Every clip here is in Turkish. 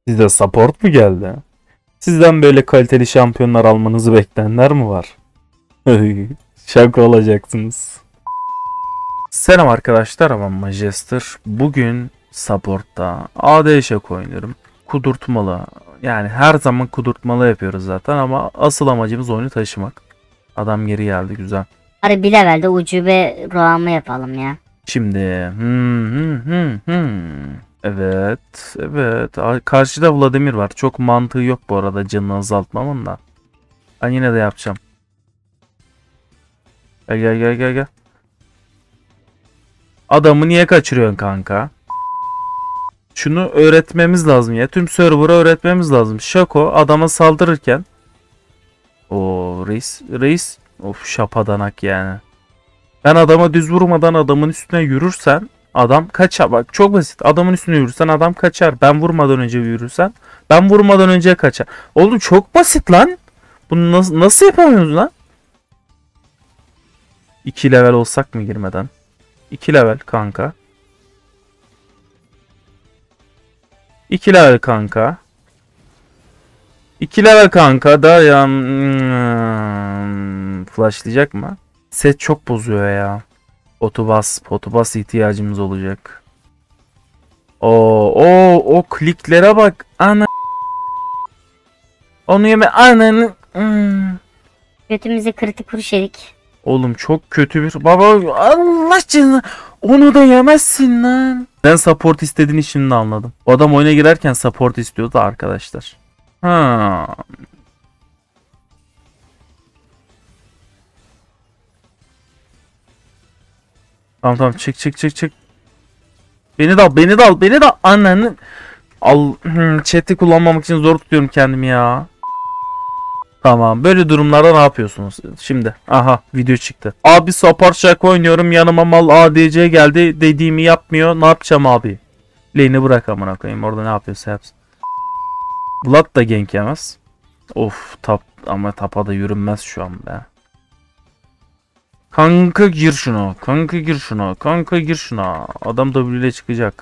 Size support mu geldi? Sizden böyle kaliteli şampiyonlar almanızı bekleyenler mi var? Şaka olacaksınız. Selam arkadaşlar, ben Majester. Bugün support'ta AD Shaco oynuyorum. Kudurtmalı. Yani her zaman kudurtmalı yapıyoruz zaten ama asıl amacımız oyunu taşımak. Adam geri geldi, güzel. Hadi bir levelde ucube roamı yapalım ya. Şimdi evet, evet. Karşıda Vladimir var. Çok mantığı yok bu arada canını azaltmamın da. Ben yine de yapacağım. Gel gel gel gel gel. Adamı niye kaçırıyorsun kanka? Şunu öğretmemiz lazım ya. Tüm server'a öğretmemiz lazım. Shaco adama saldırırken. O reis. Of, şapadanak yani. Ben adama düz vurmadan adamın üstüne yürürsen adam kaçar. Bak çok basit. Adamın üstüne yürürsen adam kaçar. Ben vurmadan önce yürürsen ben vurmadan önce kaçar. Oğlum çok basit lan. Bunu nasıl yapamıyoruz lan? 2 level olsak mı girmeden? 2 level kanka. 2 level kanka. 2 level kanka da ya flashlayacak mı? Set çok bozuyor ya. Potobas ihtiyacımız olacak. O kliklere bak. Ana. Onu yeme ananı. Götümüze kritik vuruş yedik. Oğlum çok kötü bir baba, Allah canına, onu da yemezsin lan. Ben support istediğini şimdi anladım. O adam oyuna girerken support istiyordu arkadaşlar. Ha. Tamam çık. Beni de al ananı. Chat'i kullanmamak için zor tutuyorum kendimi ya. Tamam, böyle durumlarda ne yapıyorsunuz? Şimdi aha video çıktı. Abi support Shaco oynuyorum, yanıma mal ADC geldi, dediğimi yapmıyor, ne yapacağım abi? Lane'i bırak amına koyayım, orada ne yapıyorsa yapsın. Vlad da gank yemez. Of ama tapa da yürünmez şu an be. Kanka gir şuna. Kanka gir şuna. Adam W ile çıkacak.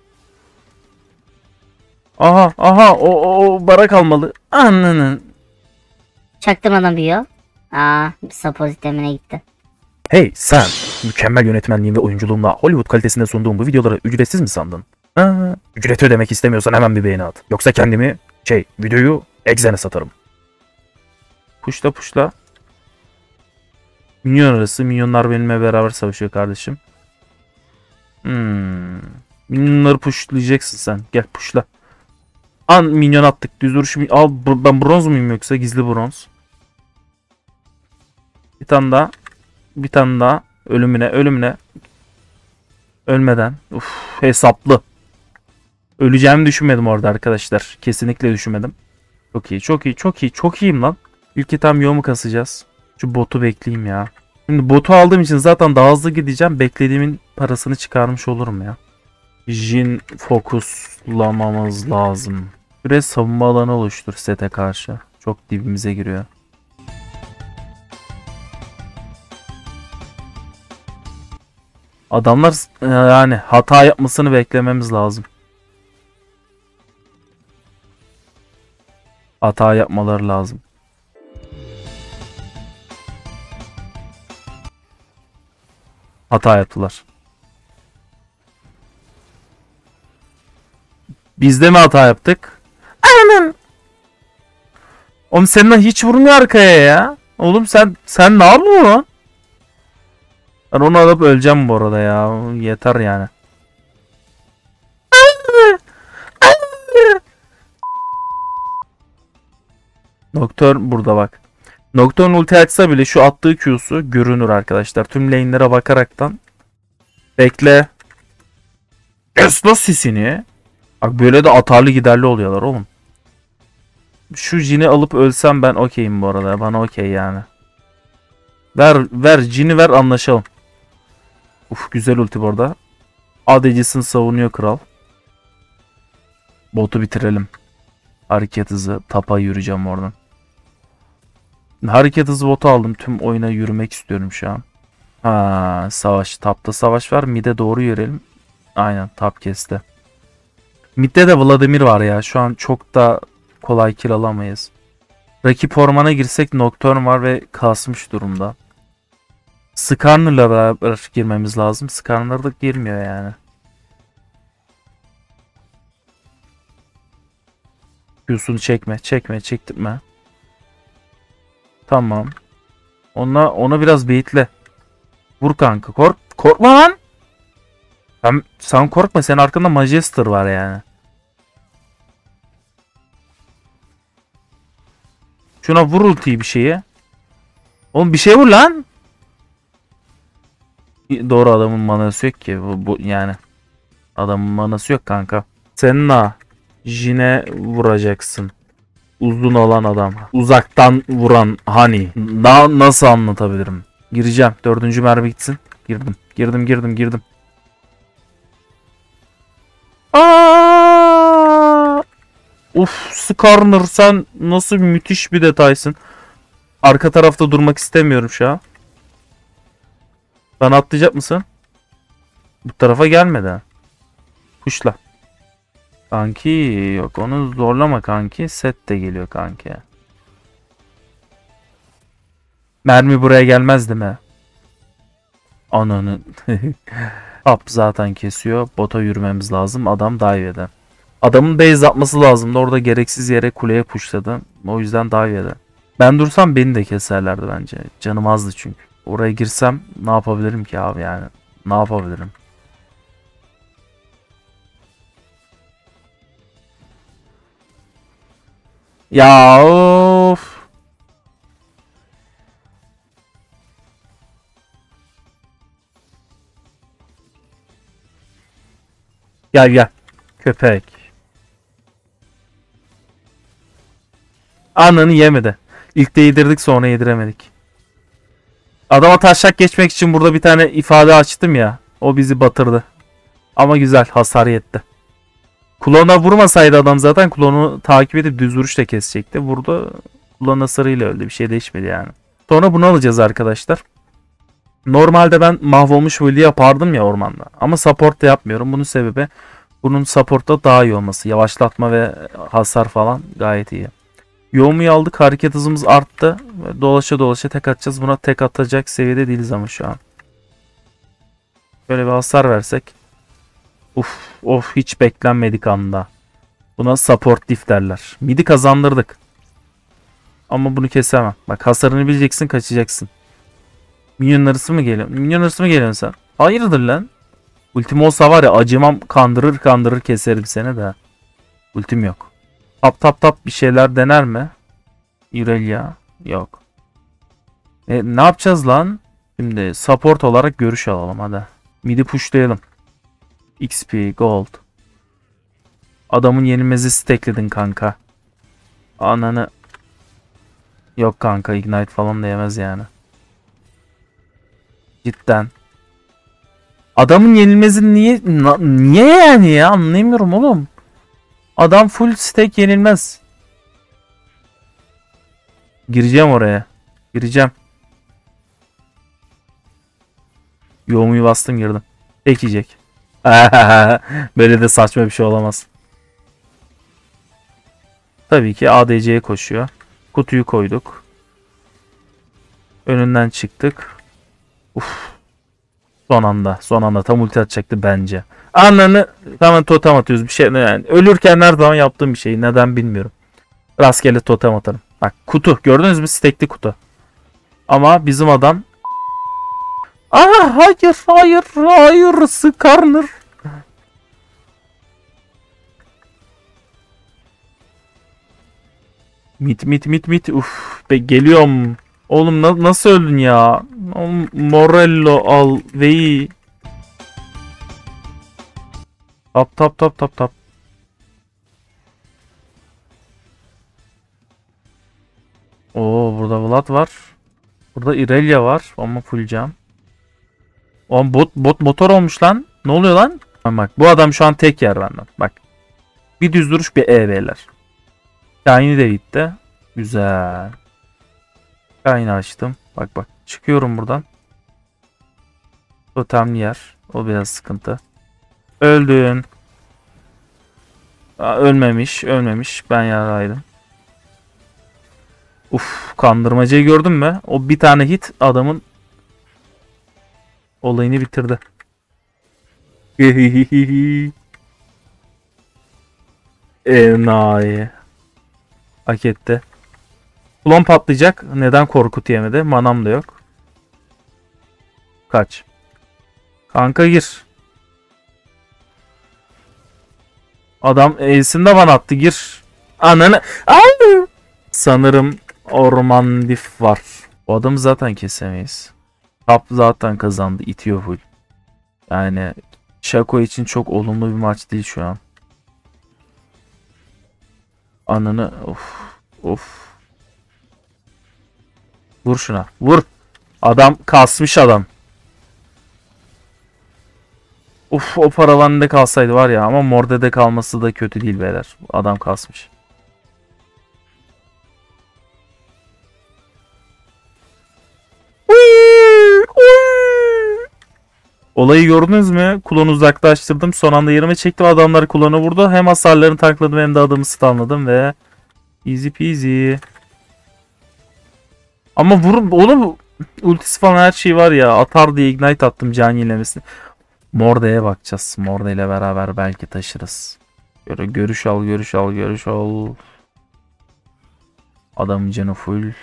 Aha o barak almalı. Ananın. Çaktırmadan büyüyor. Support temine gitti. Hey sen, mükemmel yönetmenliğin ve oyunculuğumla Hollywood kalitesinde sunduğum bu videoları ücretsiz mi sandın? Ücreti ödemek istemiyorsan hemen bir beğeni at. Yoksa kendimi, videoyu Exen'e satarım. Puşla. Minyon arası, minyonlar benimle beraber savaşıyor kardeşim. Minyonları puşlayacaksın sen. Gel puşla. Minyon attık. Düz duruş al. Ben bronz muyum yoksa gizli bronz? Bir tane daha. Ölümüne. Ölmeden. Hesaplı. Öleceğimi düşünmedim orada arkadaşlar. Kesinlikle düşünmedim. Çok iyiyim lan. İlk tam yoğumu kasacağız. Şu botu bekleyeyim ya. Şimdi botu aldığım için zaten daha hızlı gideceğim. Beklediğimin parasını çıkarmış olurum ya. Jhin fokuslamamız lazım. Biraz savunma alanı oluştur sete karşı. Çok dibimize giriyor. Adamlar yani hata yapmasını beklememiz lazım. Hata yapmaları lazım. Hata yaptılar. Biz de mi hata yaptık? Anam. Oğlum senden hiç vurmuyor arkaya ya. Oğlum sen ne yapıyorsun? Ben onu alıp öleceğim bu arada ya. Yeter yani. Doktor burada bak. Nocturne ulti açsa bile şu attığı Q'su görünür arkadaşlar. Tüm lane'lere bakaraktan. Bekle. Kes lan sisini. Bak böyle de atarlı giderli oluyorlar oğlum. Şu Jin'i alıp ölsem ben okeyim bu arada. Bana okey yani. Ver Jin'i ver, anlaşalım. Güzel ulti bu arada. ADC'sini savunuyor kral. Botu bitirelim. Hareket hızı. Tapa yürüyeceğim oradan. Hareket hızı botu aldım. Tüm oyuna yürümek istiyorum şu an. Savaş. Tapta savaş var. Mid'e doğru yürüyelim. Aynen, tap kesti. Mid'de de Vladimir var ya. Şu an çok da kolay kill alamayız. Rakip ormana girsek Nocturne var ve kasmış durumda. Skarner'la beraber girmemiz lazım. Skarner da girmiyor yani. Q'sunu çekme. Çektirme. Tamam. Ona biraz beyitle. Vur kanka. Korkma lan. Sen korkma. Senin arkanda Majester var yani. Şuna vur ultiyi bir şeye. Oğlum bir şey vur lan. Doğru, adamın manası yok ki. Bu yani. Adamın manası yok kanka. Senna. Jine vuracaksın. Uzun olan adam. Uzaktan vuran hani. Daha nasıl anlatabilirim? Gireceğim. 4. mermi gitsin. Girdim. Aa! Uf, Skarner, sen nasıl müthiş bir detaysın. Arka tarafta durmak istemiyorum şu an. Bana atlayacak mısın? Bu tarafa gelmeden. Kuşla. Kanki yok, onu zorlama kanki. Set de geliyor kanki. Mermi buraya gelmez değil mi? Ananı. Up zaten kesiyor. Bota yürümemiz lazım. Adam dive eder. Adamın base atması lazımdı. Orada gereksiz yere kuleye pushladı. O yüzden dive eder. Ben dursam beni de keserlerdi bence. Canım azdı çünkü. Oraya girsem ne yapabilirim ki abi yani? Ne yapabilirim? Ya of. Gel. Köpek. Ananı yemedi. İlk de yedirdik, sonra yediremedik. Adama taşak geçmek için burada bir tane ifade açtım ya. O bizi batırdı. Ama güzel hasar yetti. Klona vurmasaydı adam zaten klonu takip edip düz vuruşla kesecekti. Vurdu. Klon hasarıyla öldü. Bir şey değişmedi yani. Sonra bunu alacağız arkadaşlar. Normalde ben mahvolmuş Voli yapardım ya ormanda. Ama support da yapmıyorum. Bunun sebebi bunun support'ta daha iyi olması. Yavaşlatma ve hasar falan gayet iyi. Yoğumuyu aldık. Hareket hızımız arttı. Dolaşa tek atacağız. Buna tek atacak seviyede değiliz ama şu an. Böyle bir hasar versek. Of, hiç beklenmedik anda. Buna support diff derler. Midi kazandırdık. Ama bunu kesemem. Bak, hasarını bileceksin, kaçacaksın. Minyon arası mı geliyor? Minyon arası mı geliyorsun sen? Hayırdır lan? Ultim olsa var ya, acımam, kandırır keserim seni de. Ultim yok. Tap bir şeyler dener mi? Irelia yok. Ne yapacağız lan? Şimdi support olarak görüş alalım hadi. Midi pushlayalım. XP, gold. Adamın yenilmezi stackledin kanka. Ananı. Yok kanka, ignite falan da yemez yani. Cidden. Adamın yenilmezi niye yani ya, anlayamıyorum oğlum. Adam full stack yenilmez. Gireceğim oraya. Gireceğim. Yoğumuyu bastım, girdim. Tek yiyecek. Böyle de saçma bir şey olamaz. Tabii ki ADC'ye koşuyor. Kutuyu koyduk. Önünden çıktık. Uf. Son anda tam ulti atacaktı bence. Ananı hemen totem atıyoruz, bir şey yani. Ölürken her zaman yaptığım bir şey. Neden bilmiyorum. Rastgele totem atarım. Bak, kutu gördünüz mü? Stekli kutu. Ama bizim adam. Aa, hayır Skarner. Mit. Uf be, geliyorum. Oğlum nasıl öldün ya? Oğlum, Morello al veyi. Tap. Oo, burada Vlad var. Burada Irelia var ama full cam. Oğlum bot motor olmuş lan. Ne oluyor lan? Bak, bu adam şu an tek yer benden. Bak. Bir düz duruş, bir EV'ler. Kain'i de gitti. Güzel. Kain'i açtım. Bak. Çıkıyorum buradan. Totemli yer. O biraz sıkıntı. Öldün. Ölmemiş, ölmemiş. Ben yaraydım. Uf, kandırmacayı gördün mü? O bir tane hit adamın olayını bitirdi. Enayi. Hak etti. Klon patlayacak. Neden Korkut yemedi? Manam da yok. Kaç. Kanka gir. Adam Ace'inde bana attı, gir. Ananı. Ay! Sanırım orman dif var. O adamı zaten kesemeyiz. Top zaten kazandı. İtiyor full. Yani Shaco için çok olumlu bir maç değil şu an. Ananı. Of. Of. Vur şuna. Vur. Adam kasmış adam. Uf, o paravan da kalsaydı var ya, ama Morde'de kalması da kötü değil beyler. Adam kasmış. Olayı gördünüz mü? Klonu uzaklaştırdım. Son anda yerime çektim. Adamlar klonu vurdu. Hem hasarlarını takladım hem de adamı stunladım ve easy peasy. Ama vurun oğlum, ultisi falan her şey var ya. Atar diye ignite attım can yenilemesini. Morde'ye bakacağız. Morde ile beraber belki taşırız. Görüş al, görüş al, görüş al. Adamın canı full.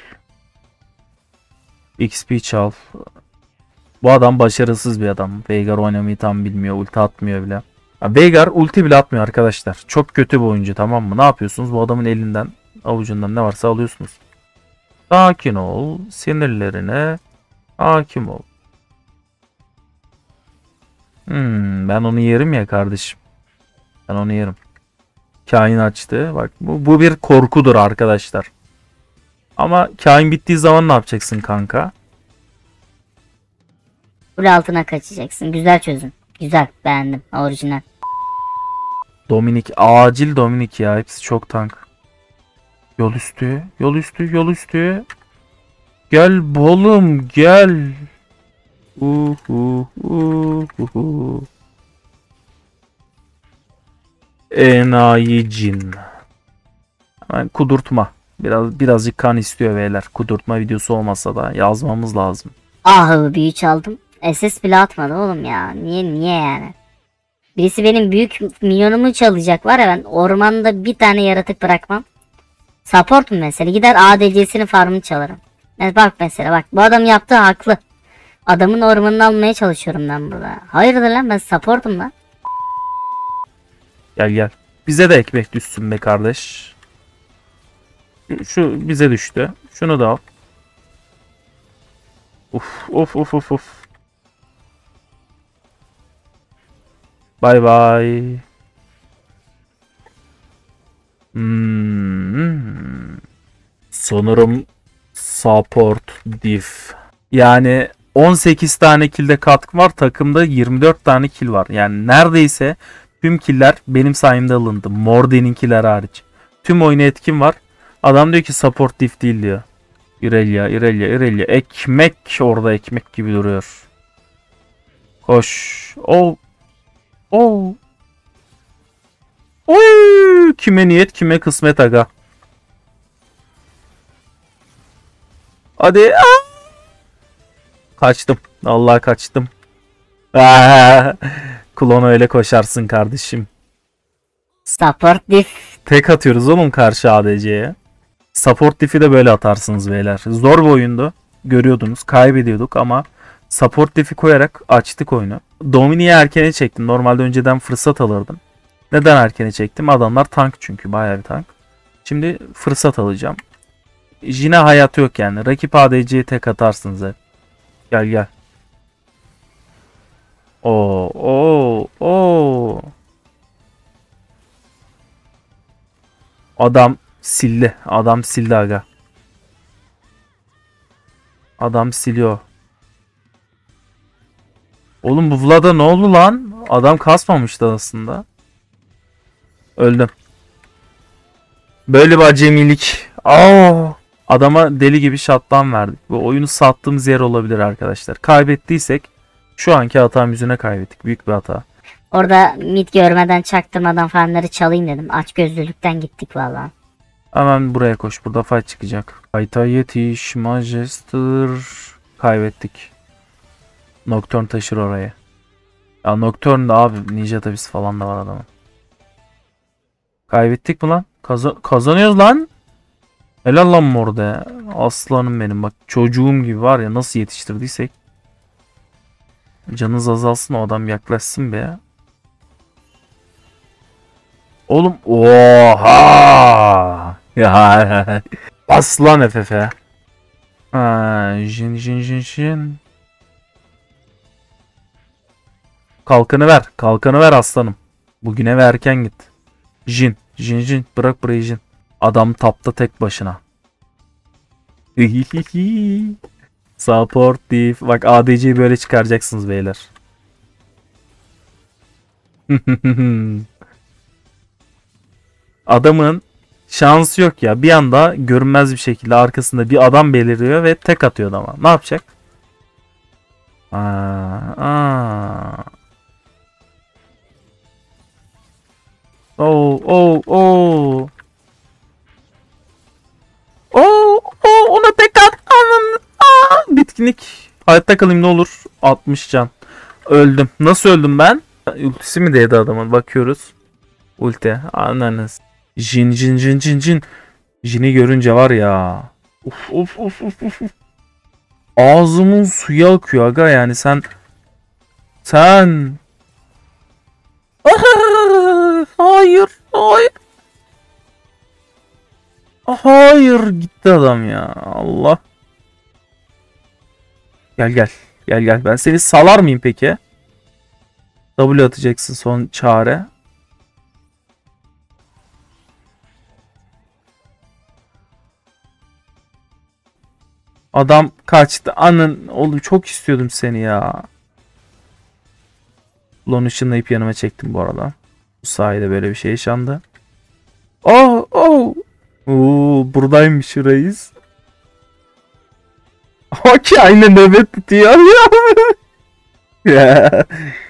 XP çal. Bu adam başarısız bir adam. Veigar oynamayı tam bilmiyor. Ulti atmıyor bile. Ya Veigar ulti bile atmıyor arkadaşlar. Çok kötü bir oyuncu, tamam mı? Ne yapıyorsunuz? Bu adamın elinden, avucundan ne varsa alıyorsunuz. Sakin ol. Sinirlerine hakim ol. Ben onu yerim ya kardeşim. Ben onu yerim. Kain açtı. Bak bu bir korkudur arkadaşlar. Ama kain bittiği zaman ne yapacaksın kanka? Kule altına kaçacaksın. Güzel çözüm. Güzel. Beğendim. Orijinal. Dominik. Acil Dominik ya. Hepsi çok tank. Yol üstü. Yol üstü. Yol üstü. Gel bolum gel. Enayi cin. Hemen kudurtma. Birazcık kan istiyor beyler. Kudurtma videosu olmasa da yazmamız lazım. Ah, büyü çaldım. SS bile atmadı oğlum ya. Niye yani? Birisi benim büyük minyonumu çalacak var ya, ben ormanda bir tane yaratık bırakmam. Support mu mesela? Gider ADC'sinin farmını çalarım. Bak mesela, bak bu adam yaptığı haklı. Adamın ormanını almaya çalışıyorum ben burada. Hayırdır lan, ben supportum lan. Gel gel. Bize de ekmek düşsün be kardeş. Şu bize düştü. Şunu da al. Uf of of of of. Bay bay. Sanırım support diff. Yani 18 tane kill'de katkı var. Takımda 24 tane kill var. Yani neredeyse tüm killer benim sayemde alındı. Morde'ninkiler hariç. Tüm oyuna etkim var. Adam diyor ki support diff değil diyor. Irelia, Irelia, Irelia. Ekmek orada, ekmek gibi duruyor. Koş. Oh. Oh. Oy! Kime niyet, kime kısmet aga. Hadi. Kaçtım. Allah kaçtım. Klona öyle koşarsın kardeşim. Support diff. Tek atıyoruz oğlum karşı ADC'ye. Support diff'i de böyle atarsınız beyler. Zor bir oyundu. Görüyordunuz. Kaybediyorduk ama support diff'i koyarak açtık oyunu. Dominik'i erkene çektim. Normalde önceden fırsat alırdım. Neden erkene çektim? Adamlar tank çünkü. Bayağı bir tank. Şimdi fırsat alacağım. Yine hayatı yok yani. Rakip ADC'ye tek atarsınız hep. Gel gel. Oo. Adam sildi. Adam sildi aga. Adam siliyor. Oğlum bu Vlad'a ne oldu lan? Adam kasmamıştı aslında. Öldüm. Böyle bir acemilik. Adama deli gibi shutdown verdik. Bu oyunu sattığımız yer olabilir arkadaşlar. Kaybettiysek şu anki hatam yüzüne kaybettik. Büyük bir hata. Orada mid görmeden çaktırmadan farmları çalayım dedim. Aç gözlülükten gittik valla. Hemen buraya koş. Burada fight çıkacak. Fight'a yetiş. Majester. Kaybettik. Nocturne taşır orayı. Ya Nocturne de abi. Ninja tabisi falan da var adamın. Kaybettik mi lan? Kazanıyoruz lan. Helal lan orada ya. Aslanım benim bak. Çocuğum gibi var ya, nasıl yetiştirdiysek. Canınız azalsın, o adam yaklaşsın be ya. Oğlum oha. Ya aslan FF. Ha, jin. Kalkanı ver. Kalkanı ver aslanım. Bugüne ve erken git. Jin. Bırak burayı Jin. Adam tapta tek başına. Support diff. Bak ADC'yi böyle çıkaracaksınız beyler. Adamın şansı yok ya. Bir anda görünmez bir şekilde arkasında bir adam beliriyor ve tek atıyor adama. Ne yapacak? Aa. Oo. Ona tek at. Bitkinlik. Hayatta kalayım ne olur. 60 can. Öldüm. Nasıl öldüm ben? Ultisi mi değdi adamın? Bakıyoruz. Ulti. Ananız. Jin. Jin'i görünce var ya. Of. Ağzımın suyu akıyor aga, yani sen. Hayır. Hayır, gitti adam ya. Allah. Gel. Ben seni salar mıyım peki? W atacaksın, son çare. Adam kaçtı. Oğlum çok istiyordum seni ya. Ulan ışınlayıp yanıma çektim bu arada. Bu sayede böyle bir şey yaşandı. Oo, buradaymış reis. Okey, aynı nöbet tutuyor ya.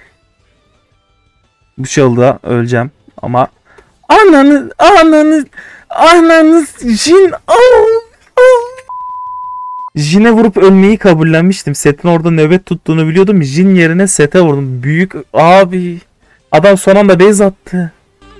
Bu çalıda öleceğim ama ananız Jin. Jin'e vurup ölmeyi kabullenmiştim. Set'in orada nöbet tuttuğunu biliyordum. Jin yerine Set'e vurdum. Büyük abi. Adam son anda base attı.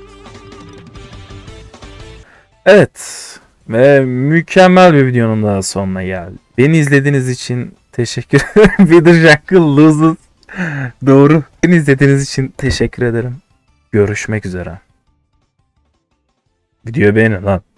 Evet. Ve mükemmel bir videonun daha sonuna geldi. Beni izlediğiniz için teşekkür ederim. Wither Jungle loses. Doğru. Beni izlediğiniz için teşekkür ederim. Görüşmek üzere. Videoyu beğenin lan.